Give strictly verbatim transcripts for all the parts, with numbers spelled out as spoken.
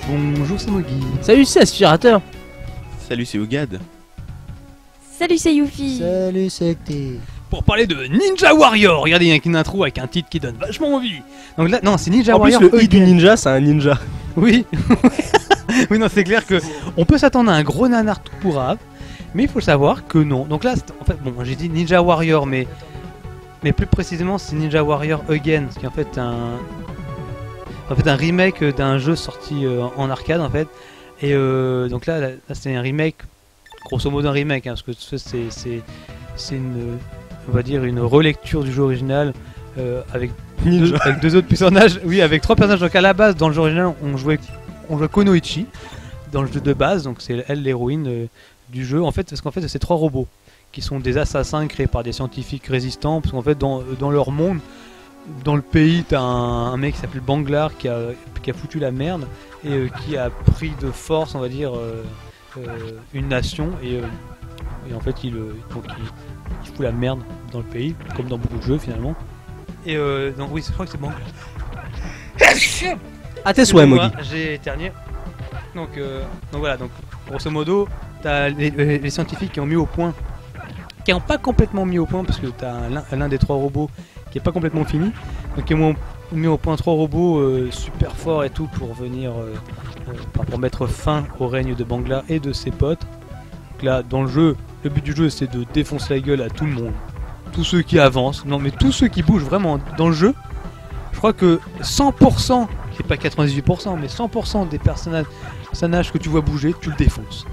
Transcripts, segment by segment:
Bonjour, c'est Mogi. Salut, c'est Aspirateur. Salut, c'est Ougad. Salut, c'est Yuffie. Salut, c'est T. Pour parler de Ninja Warrior, regardez, il y a une intro avec un titre qui donne vachement envie. Donc là, non, c'est Ninja En plus, Warrior. le i du ninja, c'est un ninja. Oui. Oui, non, c'est clair que on peut s'attendre à un gros nanar tout pourrave, mais il faut savoir que non. Donc là, en fait, bon, j'ai dit Ninja Warrior, mais mais plus précisément, c'est Ninja Warrior Again, ce qui est en fait un en fait un remake d'un jeu sorti euh, en arcade en fait. Et euh, donc là, là, là c'est un remake, grosso modo un remake, hein, parce que c'est c'est c'est une, on va dire une relecture du jeu original euh, avec deux, avec deux autres personnages. Oui, avec trois personnages. Donc à la base, dans le jeu original, on jouait on jouait Konoichi dans le jeu de base, donc c'est elle l'héroïne euh, du jeu. En fait, parce qu'en fait, c'est trois robots qui sont des assassins créés par des scientifiques résistants. Parce qu'en fait, dans, dans leur monde, dans le pays, t'as un, un mec qui s'appelle Banglar qui a, qui a foutu la merde et euh, qui a pris de force, on va dire, euh, euh, une nation. Et, euh, et en fait, il, euh, donc, il, il fout la merde dans le pays, comme dans beaucoup de jeux finalement. Et euh, donc, oui, je crois que c'est Banglar. À tes souhaits, Mogi. J'ai éternué. Donc, euh, donc voilà, donc grosso modo, t'as les, les, les scientifiques qui ont mis au point, qui n'ont pas complètement mis au point, parce que t'as l'un des trois robots qui est pas complètement fini, donc ils ont mis au point trois robots euh, super forts et tout pour venir, euh, euh, pour mettre fin au règne de Bangla et de ses potes. Donc là, dans le jeu, le but du jeu c'est de défoncer la gueule à tout le monde, tous ceux qui avancent, non mais tous ceux qui bougent vraiment dans le jeu. Je crois que cent pour cent, c'est pas quatre-vingt-dix-huit pour cent, mais cent pour cent des personnages, personnages que tu vois bouger, tu le défonces.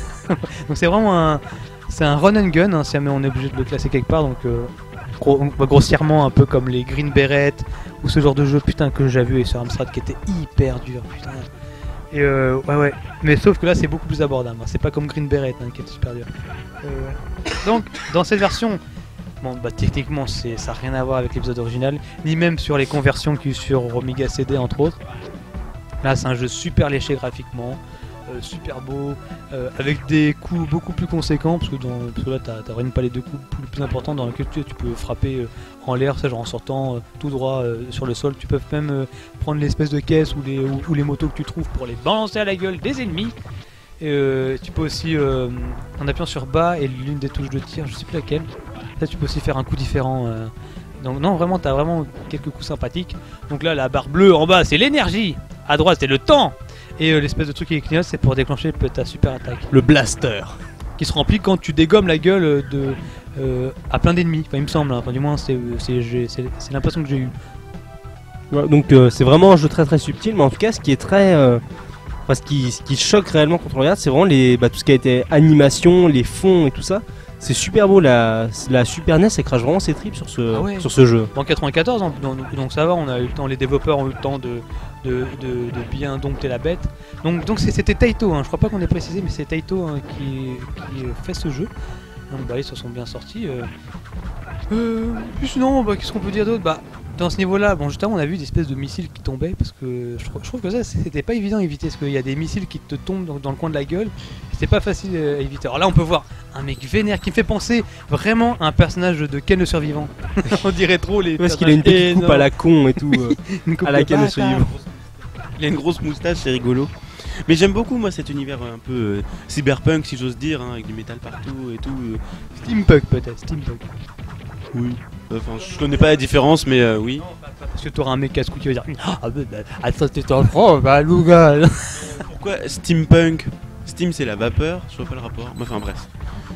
Donc c'est vraiment un, c'est un run and gun, hein, si jamais on est obligé de le classer quelque part. Donc euh, gros, grossièrement un peu comme les Green Beret ou ce genre de jeu, putain, que j'ai vu et sur Amstrad qui était hyper dur, putain. Et euh, ouais ouais, mais sauf que là c'est beaucoup plus abordable, hein. C'est pas comme Green Beret hein, qui est super dur. Euh, donc dans cette version, bon bah techniquement c'est, ça n'a rien à voir avec l'épisode original, ni même sur les conversions qu'il y a eu sur Omega C D entre autres. Là c'est un jeu super léché graphiquement, euh, super beau, euh, avec des coups beaucoup plus conséquents, parce que, dans, parce que là t'as, t'as vraiment pas les deux coups plus, plus importants dans lesquels tu, tu peux frapper euh, en l'air, ça genre en sortant euh, tout droit euh, sur le sol. Tu peux même euh, prendre l'espèce de caisse ou les, ou, ou les motos que tu trouves pour les balancer à la gueule des ennemis. Et euh, tu peux aussi, euh, en appuyant sur bas et l'une des touches de tir, je sais plus laquelle, là tu peux aussi faire un coup différent. Euh. Donc non, vraiment, t'as vraiment quelques coups sympathiques. Donc là, la barre bleue en bas, c'est l'énergie. À droite, c'est le temps. Et euh, l'espèce de truc qui clignote, c'est pour déclencher ta super attaque. Le blaster. Qui se remplit quand tu dégommes la gueule de, euh, à plein d'ennemis. Enfin, il me semble, hein. Enfin, du moins, c'est, c'est, c'est, c'est l'impression que j'ai eue. Ouais, donc euh, c'est vraiment un jeu très très subtil, mais en tout cas, ce qui est très... Euh... Enfin, ce, qui, ce qui choque réellement quand on regarde, c'est vraiment les, bah, tout ce qui a été animation, les fonds et tout ça. C'est super beau, la, la Super N E S elle crache vraiment ses tripes sur ce, ah ouais. sur ce jeu. En quatre-vingt-quatorze, donc, donc ça va, on a eu le temps, les développeurs ont eu le temps de, de, de, de bien dompter la bête. Donc, donc c'était Taito, hein, je crois pas qu'on ait précisé, mais c'est Taito hein, qui, qui fait ce jeu. Donc bah ils se sont bien sortis. Euh... Euh, plus non, bah, qu'est-ce qu'on peut dire d'autre? Bah dans ce niveau-là, bon justement on a vu des espèces de missiles qui tombaient parce que je, je trouve que ça c'était pas évident à éviter parce qu'il y a des missiles qui te tombent dans, dans le coin de la gueule. C'était pas facile à éviter. Alors là on peut voir un mec vénère qui me fait penser vraiment à un personnage de Ken le survivant. On dirait trop les. Parce qu'il a une petite énormes. coupe à la con et tout, euh, à la Ken le survivant. Il a une grosse moustache, c'est rigolo. Mais j'aime beaucoup moi cet univers un peu euh, cyberpunk si j'ose dire, hein, avec du métal partout et tout. Euh. Steampunk peut-être, steampunk. Oui. Enfin, je connais pas la différence, mais euh, oui. Non, pas, pas parce que t'auras un mec casse-cou qui va dire ah bah, bah attends t'es en France, bah Louga. Pourquoi steampunk? Steam c'est la vapeur, je vois pas le rapport. Enfin bref.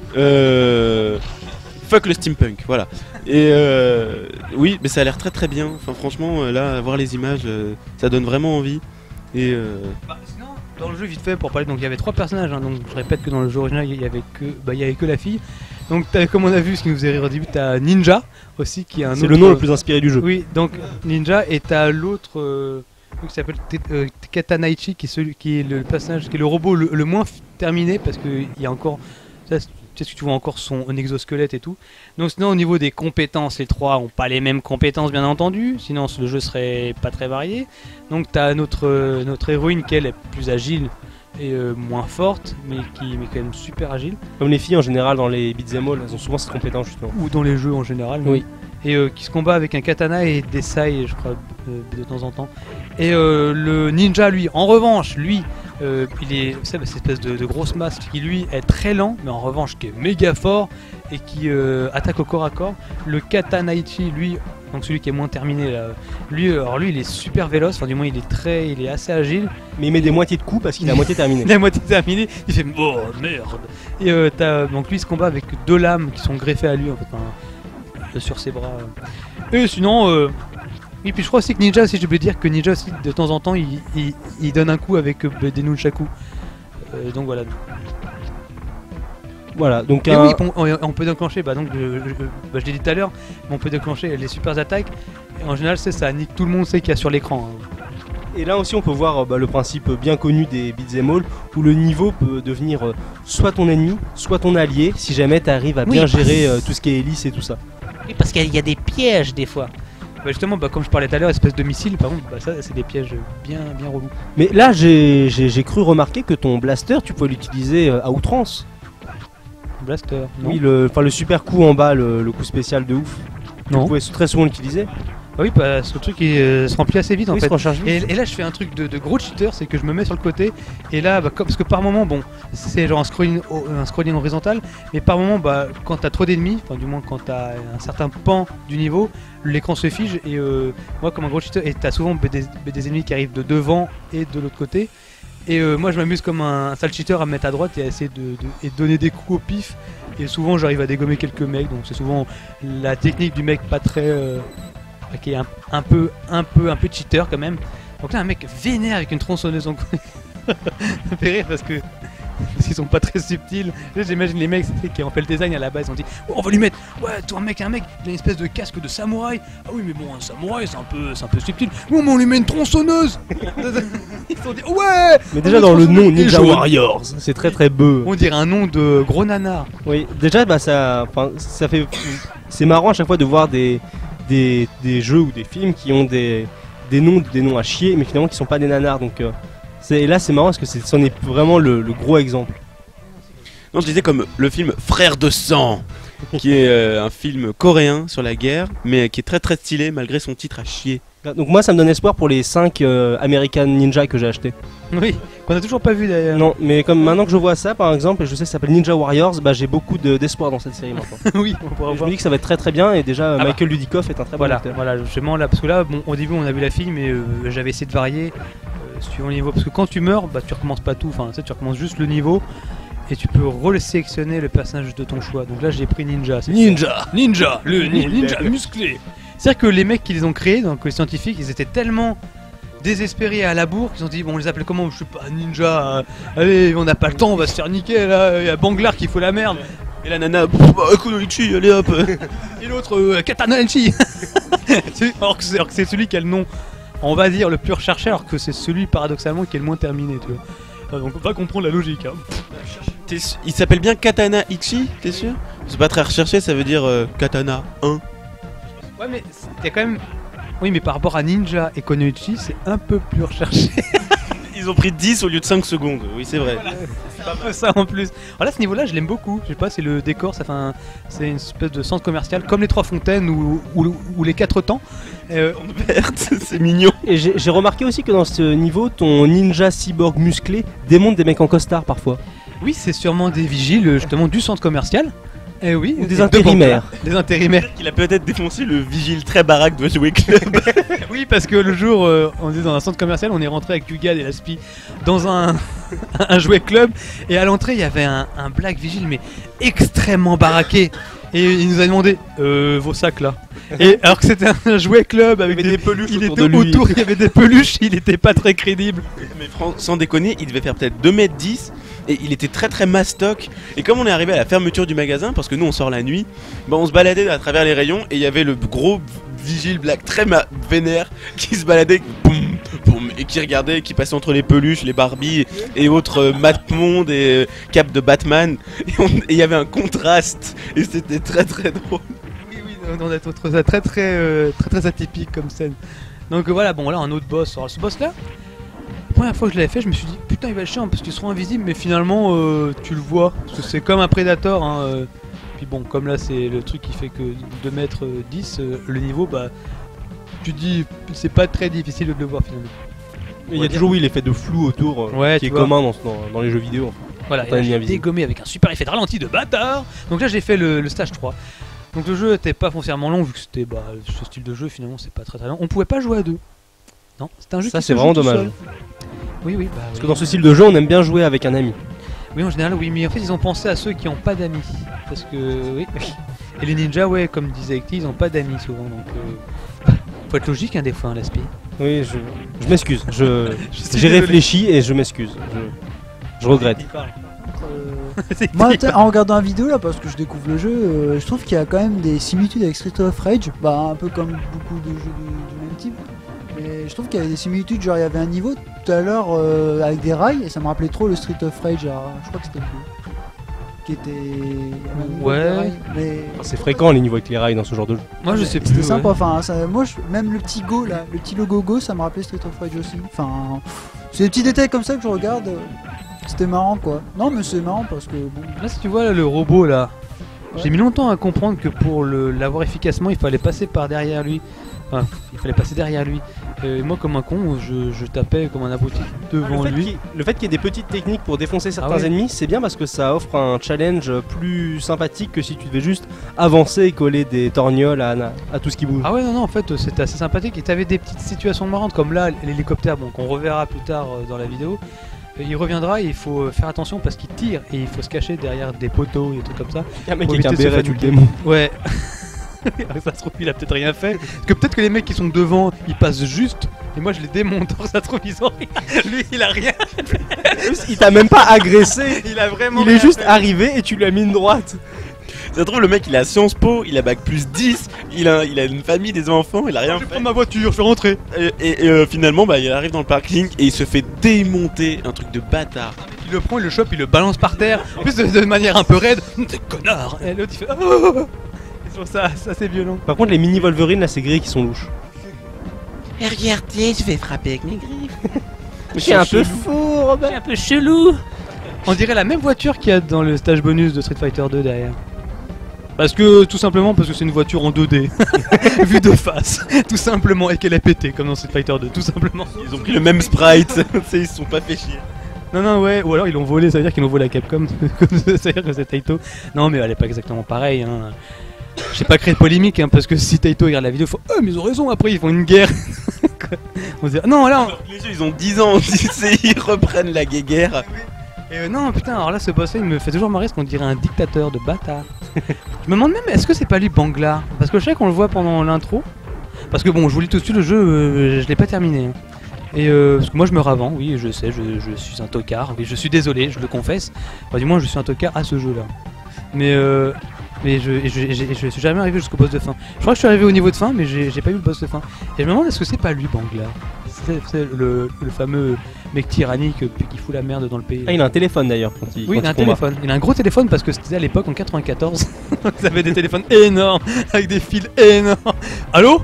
Euh... Fuck le steampunk, voilà. Et euh... oui, mais ça a l'air très très bien. Enfin franchement, là, voir les images, euh, ça donne vraiment envie. Et euh... bah, sinon, dans le jeu vite fait pour parler, donc il y avait trois personnages. Hein, donc je répète que dans le jeu original il y avait que, bah il y avait que la fille. Donc comme on a vu, ce qui nous faisait rire au début, t'as Ninja aussi qui est un c'est autre, le nom le plus inspiré du jeu. Oui, donc Ninja et t'as l'autre euh, qui s'appelle euh, Katanaichi qui est celui qui est le personnage qui est le robot le, le moins terminé parce que il y a encore ça, tu sais, tu vois encore son exosquelette et tout. Donc sinon au niveau des compétences, les trois ont pas les mêmes compétences bien entendu, sinon le jeu serait pas très varié. Donc t'as notre euh, notre héroïne qui elle est plus agile et euh, moins forte, mais qui mais quand même super agile. Comme les filles en général dans les beat'em all, elles ont souvent cette compétence justement. Ou dans les jeux en général. Oui. et euh, qui se combat avec un katana et des sai, je crois, euh, de temps en temps. Et euh, le ninja, lui, en revanche, lui, euh, il est, c'est cette espèce de, de grosse masse qui lui est très lent, mais en revanche qui est méga fort et qui euh, attaque au corps à corps. Le katanaichi, lui, donc celui qui est moins terminé, là, lui, alors lui, il est super véloce, enfin du moins il est très, il est assez agile. Mais il met des moitiés de coups parce qu'il est à moitié terminé. Il est à moitié terminé, il fait oh merde. Et euh, t'as, donc lui, il se combat avec deux lames qui sont greffées à lui en fait, hein, sur ses bras. Et sinon. Euh, Et puis je crois aussi que Ninja, si je voulais dire que Ninja aussi de temps en temps il, il, il donne un coup avec euh, des nunchaku. Euh, donc voilà. Voilà, donc Et un- oui, on, on- on peut déclencher, bah donc je, je- bah, je l'ai dit tout à l'heure, mais on peut déclencher les super attaques. Et en général, c'est ça nique tout le monde, c'est qu'il y a sur l'écran. hein. Et là aussi on peut voir euh, bah, le principe bien connu des beat'em all où le niveau peut devenir euh, soit ton ennemi, soit ton allié si jamais tu arrives à Oui, bien parce- gérer euh, tout ce qui est hélice et tout ça. Oui, parce qu'il y a des pièges des fois. Bah justement, bah, comme je parlais tout à l'heure, espèce de missile, par contre, bah, ça c'est des pièges bien, bien relous. Mais là j'ai j'ai- j'ai cru remarquer que ton blaster tu peux l'utiliser euh, à outrance. Blaster, non Oui, le, enfin, le super coup en bas, le, le coup spécial de ouf. Tu Non. pouvais très souvent l'utiliser. Ah oui, parce que le truc il euh, se remplit assez vite en Oui, fait. se recharge vite. Et, et là je fais un truc de, de gros cheater, c'est que je me mets sur le côté et là bah, comme- parce que par moment bon c'est genre un scrolling, ho- un scrolling horizontal, mais par moment bah quand t'as trop d'ennemis, enfin du moins quand t'as un certain pan du niveau, l'écran se fige et euh, moi comme un gros cheater et t'as souvent bah, des, bah, des ennemis qui arrivent de devant et de l'autre côté et euh, moi je m'amuse comme un, un sale cheater à me mettre à droite et à essayer de, de- et de donner des coups au pif et souvent j'arrive à dégommer quelques mecs, donc c'est souvent la technique du mec pas très euh, qui est un, un peu un peu un peu cheater quand même. Donc là un mec vénère avec une tronçonneuse en couille. Ça me fait rire parce que parce qu'ils sont pas très subtils. Là, j'imagine les mecs c'est- qui ont fait le design à la base, ils ont dit oh, on va lui mettre ouais toi un mec un mec il a une espèce de casque de samouraï. Ah oui mais bon un samouraï c'est un peu c'est un peu subtil. Oui mais on lui met une tronçonneuse. Ils se sont dit ouais. Mais déjà on dans met le une nom tronçonneuse. Et Ninja jaune. Warriors, c'est très très beau. On dirait un nom de gros nanar. Oui, déjà bah ça, enfin, ça fait, c'est marrant à chaque fois de voir des, des, des jeux ou des films qui ont des, des noms, des noms à chier, mais finalement qui sont pas des nanars. Donc euh, c'est, et là c'est marrant parce que c'est, c'en est vraiment le, le gros exemple. Non, je disais comme le film Frères de sang, qui est euh, un film coréen sur la guerre, mais qui est très très stylé malgré son titre à chier. Donc moi ça me donne espoir pour les cinq euh, American Ninja que j'ai acheté. Oui qu'on a toujours pas vu d'ailleurs. Non, mais comme maintenant que je vois ça par exemple, et je sais que ça s'appelle Ninja Warriors, bah j'ai beaucoup de- d'espoir dans cette série maintenant. Oui on pourra Et je voir. me dis que ça va être très très bien et déjà bah. Michael Dudikoff est un très bon Voilà, acteur. voilà, justement là, parce que là, bon, au début on a vu la fille, mais euh, j'avais essayé de varier euh, suivant le niveau, parce que quand tu meurs, bah tu recommences pas tout, enfin tu sais, tu recommences juste le niveau, et tu peux resélectionner le personnage de ton choix. Donc là j'ai pris Ninja. c'est Ninja. Ninja, le ni- ninja musclé. C'est-à-dire que les mecs qui les ont créés, donc les scientifiques, ils étaient tellement désespérés à la bourre qu'ils ont dit bon on les appelle comment, je sais pas, Ninja, euh, allez on n'a pas le temps, on va se faire niquer là, il y a Banglar qui faut la merde. Et la nana, pff, bah, Kunoichi, allez hop. Et l'autre, euh, Katanachi. C'est- alors que c'est alors que c'est celui qui a le nom, on va dire, le plus recherché, alors que c'est celui paradoxalement qui est le moins terminé, tu vois. Ah, donc on va comprendre la logique. Hein. T'es su- Il s'appelle bien Katana Ichi, t'es sûr? C'est pas très recherché, ça veut dire euh, Katana un. Ouais, mais c'est quand même. Oui, mais par rapport à Ninja et Konoichi, c'est un peu plus recherché. Ils ont pris dix au lieu de cinq secondes, oui c'est vrai. C'est un peu ça en plus. Alors là, ce niveau-là, je l'aime beaucoup. Je sais pas, c'est le décor, ça fait un... c'est une espèce de centre commercial comme les Trois Fontaines ou, ou, ou les Quatre Temps. Euh, Verte, c'est mignon. Et j'ai j'ai remarqué aussi que dans ce niveau, ton ninja cyborg musclé démonte des mecs en costard parfois. oui, c'est sûrement des vigiles justement du centre commercial. Eh oui, Ou des de intérimaires. Bangla. Des intérimaires. Il a peut-être défoncé le vigile très baraque de Jouet Club. Oui, parce que le jour, euh, on était dans un centre commercial, on est rentré avec Dugad et Laspi dans un, un jouet club, et à l'entrée, il y avait un, un black vigile, mais extrêmement baraqué. Et il nous a demandé euh, vos sacs là. Et alors que c'était un jouet club avec Il y avait des, des peluches il autour était de lui. autour, il y avait des peluches, il était pas très crédible. Mais fran- sans déconner, il devait faire peut-être deux mètres dix et il était très très mastoc. Et comme on est arrivé à la fermeture du magasin, parce que nous on sort la nuit, bah on se baladait à travers les rayons et il y avait le gros vigile black très ma- vénère qui se baladait boum, boum, et qui regardait, qui passait entre les peluches, les Barbie et autres euh, Matmonde et euh, cap de Batman. Et on- et il y avait un contraste et c'était très très drôle. Oui, oui, on a trouvé ça très très, euh, très très atypique comme scène. Donc euh, voilà, bon là un autre boss. Alors ce boss là, la première fois que je l'avais fait, je me suis dit putain il va être chiant parce qu'ils seront invisibles, mais finalement euh, tu le vois, parce que c'est comme un Predator. Hein, euh. puis bon, comme là c'est le truc qui fait que deux mètres dix, euh, le niveau, bah, tu dis, c'est pas très difficile de le voir finalement. Il y a toujours, oui, l'effet de flou autour euh, Ouais, qui est tu vois. commun dans, dans, dans les jeux vidéo. Enfin. Voilà, T'as et là, une j'ai invisible. dégommé avec un super effet de ralenti de bâtard. Donc là j'ai fait le, le stage trois. Donc le jeu était pas foncièrement long vu que c'était bah, ce style de jeu finalement c'est pas très très long. On pouvait pas jouer à deux. Non, c'était un jeu Ça, qui c'est se vraiment joue tout dommage. seul. Oui oui, bah, Parce oui. que dans ce style de jeu, on aime bien jouer avec un ami. Oui en général oui, mais en fait ils ont pensé à ceux qui ont pas d'amis. Parce que oui. Et les ninjas ouais comme disait Ekti, ils ont pas d'amis souvent donc euh... faut être logique hein, des fois hein, l'Aspi. Oui, je, je m'excuse. Je, Je suis j'ai désolé. réfléchi et je m'excuse. Je, je regrette. Il parle. Euh, C'est Moi, qui t'sais, en regardant la vidéo là, parce que je découvre le jeu, euh, je trouve qu'il y a quand même des similitudes avec Street of Rage, bah un peu comme beaucoup de jeux du, du même type. Mais je trouve qu'il y avait des similitudes, genre il y avait un niveau tout à l'heure euh, avec des rails, et ça me rappelait trop le Street of Rage, alors, je crois que c'était le deux, qui était... il y avait un niveau Ouais. avec des rails, mais... Enfin, c'est fréquent les niveaux avec les rails dans ce genre de jeu. Moi je sais plus. C'était ouais. sympa, enfin, ça- moi je- même le petit Go là, le petit logo Go, ça me rappelait Street of Rage aussi. Enfin, c'est des petits détails comme ça que je regarde, euh, c'était marrant quoi. Non mais c'est marrant parce que bon... Là si tu vois là, le robot là, Ouais. j'ai mis longtemps à comprendre que pour le- l'avoir efficacement il fallait passer par derrière lui. Enfin, il fallait passer derrière lui. Et moi comme un con, je, je tapais comme un abruti devant Le fait lui. qu'il- le fait qu'il y ait des petites techniques pour défoncer certains Ah ouais. ennemis, c'est bien parce que ça offre un challenge plus sympathique que si tu devais juste avancer et coller des torgnoles à, à tout ce qui bouge. Ah ouais non non en fait c'était assez sympathique et t'avais des petites situations marrantes comme là l'hélicoptère bon qu'on reverra plus tard euh, dans la vidéo. Euh, Il reviendra et il faut euh, faire attention parce qu'il tire et il faut se cacher derrière des poteaux et des trucs comme ça. Un mec Pour avec un éviter de se béret, tu le fatiguer. démon. Ouais. Ça se trouve il a peut-être rien fait. Parce que peut-être que les mecs qui sont devant ils passent juste et moi je les démonte. Alors ça se trouve ils ont rien. Lui il a rien. Il t'a même pas agressé. Il a vraiment. Il est rien juste fait. arrivé et tu lui as mis une droite. Ça se trouve, le mec il a Sciences Po, il a bac plus dix, il a, il a une famille, des enfants, il a rien Je vais fait. prendre ma voiture, je vais rentrer. Et, et- et, euh, finalement, bah, il arrive dans le parking et il se fait démonter, un truc de bâtard. Il le prend, il le chope, il le balance par terre. En plus de, de manière un peu raide. T'es connard. Et l'autre il fait. Oh je trouve ça, ça c'est violent. Par contre, les mini Wolverine là, c'est gris qui sont louches. Et regardez, je vais frapper avec mes griffes. C'est un peu fou, Robert. C'est un peu chelou. On dirait la même voiture qu'il y a dans le stage bonus de Street Fighter deux derrière. Parce que tout simplement parce que c'est une voiture en deux D, vue de face, tout simplement, et qu'elle est pétée comme dans Street Fighter deux, tout simplement. Ils ont pris le même sprite, tu sais, ils se sont pas fait chier. Non non ouais, ou alors ils l'ont volé, ça veut dire qu'ils l'ont volé à Capcom, ça veut dire que c'est Taito. Non mais elle est pas exactement pareille. Hein. J'ai pas créé de polémique hein, parce que si Taito regarde la vidéo, il faut oh mais ils ont raison, après ils font une guerre. On se dit non là. Les jeux ils ont dix ans, tu sais, ils reprennent la guéguerre. Et euh, non putain alors là ce boss là il me fait toujours marrer parce qu'on dirait un dictateur de bâtard. Je me demande même est-ce que c'est pas lui Bangla. Parce que je sais qu'on le voit pendant l'intro. Parce que bon je vous lis tout de suite le jeu euh, je l'ai pas terminé. Hein. Et euh, parce que moi je me ravends, oui je sais, je, je suis un tocard, oui je suis désolé, je le confesse. Enfin, du moins je suis un tocard à ce jeu là. Mais euh, mais je, et je, je, je suis jamais arrivé jusqu'au boss de fin. Je crois que je suis arrivé au niveau de fin mais j'ai j'ai pas eu le boss de fin. Et je me demande est-ce que c'est pas lui Bangla. C'est c'est le, le fameux mec tyrannique euh, qui fout la merde dans le pays. Ah, il a un téléphone d'ailleurs quand il, Oui, quand il a un combat. téléphone. Il a un gros téléphone parce que c'était à l'époque en quatre-vingt-quatorze. Ils avaient des téléphones énormes avec des fils énormes. Allô.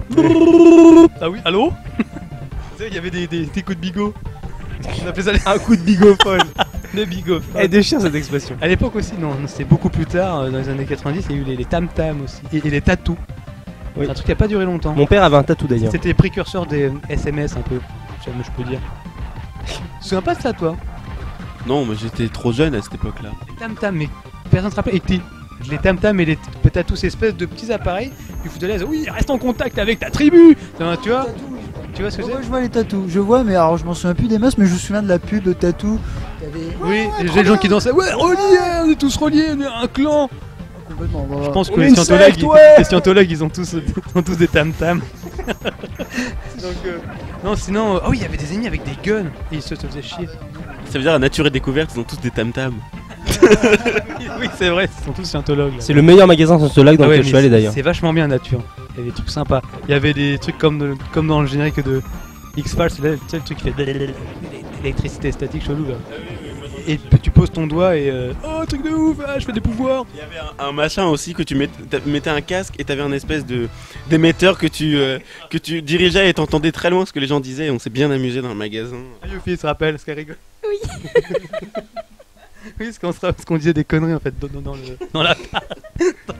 Ah oui, allô. Tu sais, il y avait des, des, des coups de bigot. On appelait ça les, Un coup de bigophone. des bigots. Elle déchire cette expression. À l'époque aussi, non, non, c'était beaucoup plus tard, euh, dans les années quatre-vingt-dix, il y a eu les, les tam-tam aussi. Et, et les tatous. Oui. C'est un truc qui a pas duré longtemps. Mon père avait un tatou d'ailleurs. C'était les précurseurs des S M S un peu. Je je peux dire. Tu te souviens pas de ça, toi? Non, mais j'étais trop jeune à cette époque-là. Les tam-tam, mais personne se rappelle. Et t'es- les tam-tam et les t- t'as tous ces espèces de petits appareils qui foutent de l'aise. Oui, reste en contact avec ta tribu. Enfin, tu vois, tu vois ce que Ouais, c'est? ouais, je vois les tatous, je vois, mais alors je m'en souviens plus des masses, mais je me souviens de la pub de tatou. T'avais- Oui, j'ai des gens qui dansaient. Ouais, reliés, on est tous reliés, on est un clan. Complètement, bah, Je pense que On est les une scientologues, secte, ils, ouais. les scientologues, ils ont tous, ils ont tous des tam-tam. Donc, euh, non, sinon, euh, oh, il y avait des ennemis avec des guns et ils se, se faisaient chier. Ça veut dire à nature et découverte, ils ont tous des tam-tams. Oui, c'est vrai, ils sont tous scientologues. là. C'est le meilleur magasin scientologue dans Ah ouais, lequel je suis mais allé c'est- d'ailleurs. C'est vachement bien nature. Il y avait des trucs sympas. Il y avait des trucs comme, de- comme dans le générique de X-Files, tu sais le truc qui fait de l'électricité statique chelou là. Et puis tu poses ton doigt et euh, oh truc de ouf, ah, je fais des pouvoirs. Il y avait un, un machin aussi que tu mett- t'a- mettais un casque et t'avais un espèce de d'émetteur que tu euh, que tu dirigeais et t'entendais très loin ce que les gens disaient. Et on s'est bien amusé dans le magasin. Ah, Yuffie se rappelle, ce qu'elle rigole. Oui. Oui, parce qu'on se ra- parce qu'on disait des conneries en fait dans, dans- dans le dans la dans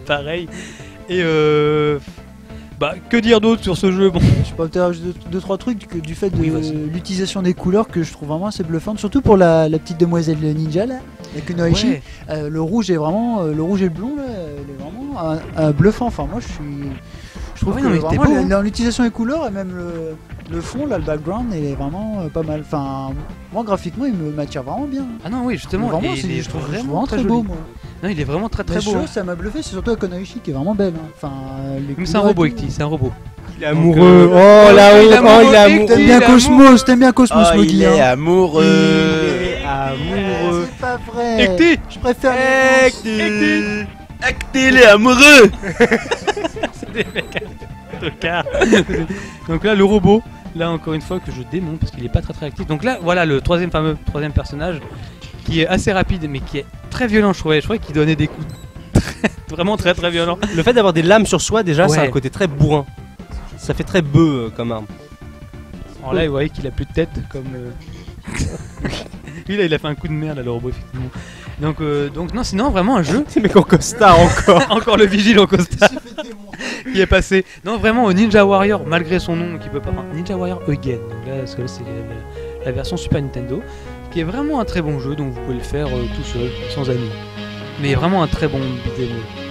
pareil. Et euh... Bah, que dire d'autre sur ce jeu? Bon, Je peux interagir deux, deux trois trucs que- du fait de Oui, vas-y. l'utilisation des couleurs que je trouve vraiment assez bluffante, surtout pour la, la petite demoiselle ninja là, la Kunoichi. ouais. Euh, le rouge est vraiment, euh, le rouge et le blond là, il est vraiment un, un bluffant. Enfin moi je suis, je trouve Ouais, que non, mais c'était vraiment beau, le- hein. dans l'utilisation des couleurs et même le, le fond là, le background, il est vraiment euh, pas mal. Enfin moi graphiquement il me m'attire vraiment bien. Ah non, oui, justement, vraiment, et c'est- il est je trouve vraiment, vraiment très très joli. beau moi. Non, il est vraiment très très Mais beau. je- hein. ça m'a bluffé, c'est surtout la Kunoichi qui est vraiment belle. hein. Enfin euh, les Mais c'est un couleurs et robot, tout. Ekti, c'est un robot. Il est Donc, amoureux. euh, Oh la il est honte. Oh il est amoureux, amoureux. T'aimes Il bien est Cosmos, t'aimes bien Cosmos Oh, il Moggy. est hein. amoureux. Il est amoureux. C'est pas vrai. Ekti, Je préfère les Acté Acté, il est amoureux. c'est des mecs à tocards. Donc là, le robot, là encore une fois que je démonte parce qu'il est pas très très actif. Donc là, voilà le troisième fameux troisième personnage qui est assez rapide mais qui est très violent. Je trouvais, je trouvais qu'il donnait des coups très- vraiment très très violents. Le fait d'avoir des lames sur soi, déjà, c'est Ouais. un côté très bourrin. Ça fait très bœuf euh, comme arme. Alors là, vous voyez qu'il a plus de tête comme. euh, Lui là, il a fait un coup de merde là, le robot effectivement. Donc euh, donc non, sinon vraiment un jeu. Ces mecs en costard encore. Encore le vigile en costard qui est passé. Non, vraiment au Ninja Warrior, malgré son nom qui peut pas. Enfin, Ninja Warrior Again. Donc là, parce que là, c'est la, la version Super Nintendo, qui est vraiment un très bon jeu. Donc vous pouvez le faire euh, tout seul, sans amis. Mais vraiment un très bon beat'em all.